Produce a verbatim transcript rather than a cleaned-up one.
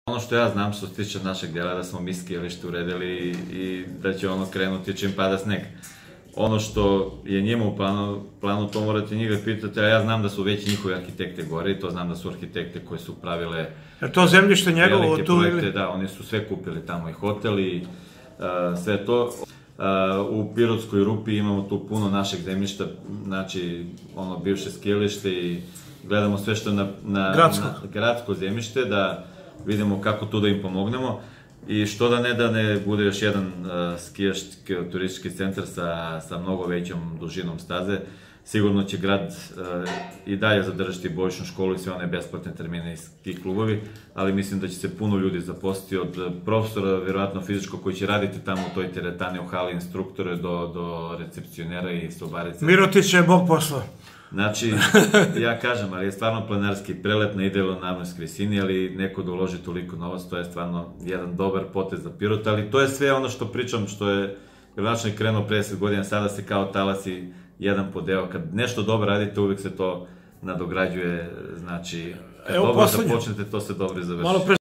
Ono što ja znam što se tiče našeg dela da smo mi skijalište uredili i da će ono krenuti čim pada sneg. Ono što je njima u planu, planu to morate njega pitati, a ja znam da su već njihovi arhitekte gore i to znam da su arhitekte koje su pravile je to zemljište njegovo tu ili? Da, oni su sve kupili tamo i hotel i sve to. U Pirotskoj Rupi imamo tu puno našeg zemljišta, znači ono bivše skijalište i gledamo sve što je na gradsko zemljište da vidimo kako tu da im pomognemo i što da ne da ne bude još jedan skijaški turistički centar sa mnogo većom dužinom staze. Sigurno će grad i dalje zadržati bojišnu školu i sve one besplatne termine i ski klubovi, ali mislim da će se puno ljudi zaposliti od profesora, vjerovatno fizičko, koji će raditi tamo u toj teretani, u hali instruktore, do recepcionera i sobarice. Mirotić je bog posla. Znači, ja kažem, ali je stvarno planinarski prelet na idealno nadmorskoj visini, ali neko da uloži toliko novac, to je stvarno jedan dobar potez za Pirot, ali to je sve ono što pričam, što je gradonačelnik krenuo pre deset godina, sada se kao talasi jedan po deo. Kad nešto dobro radite, uvijek se to nadograđuje, znači, kad dobro započnete, to se dobro i završi.